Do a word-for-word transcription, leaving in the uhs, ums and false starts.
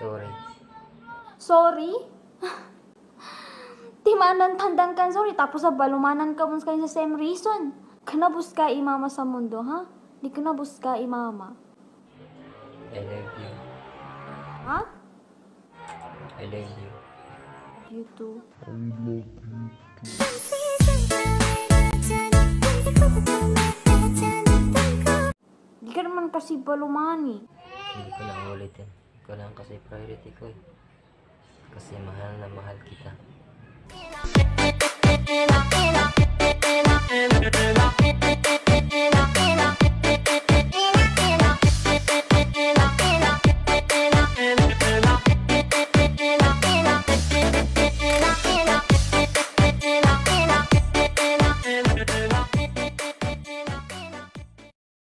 Sorry. Sorry? Di maanan tandang kan sorry, tapos sa balumanan ka mo kayo sa same reason. Kanabus ka imama sa mundo, ha? Di kanabus ka imama. I love you. Ha? I love you. You too. I love you. Di ka naman kasi balumani. Hindi ko na ulitin. Ikaw lang kasi priority ko eh. Kasi mahal na mahal kita. Ela, ela, ela, ela, ela, ela, ela, ela,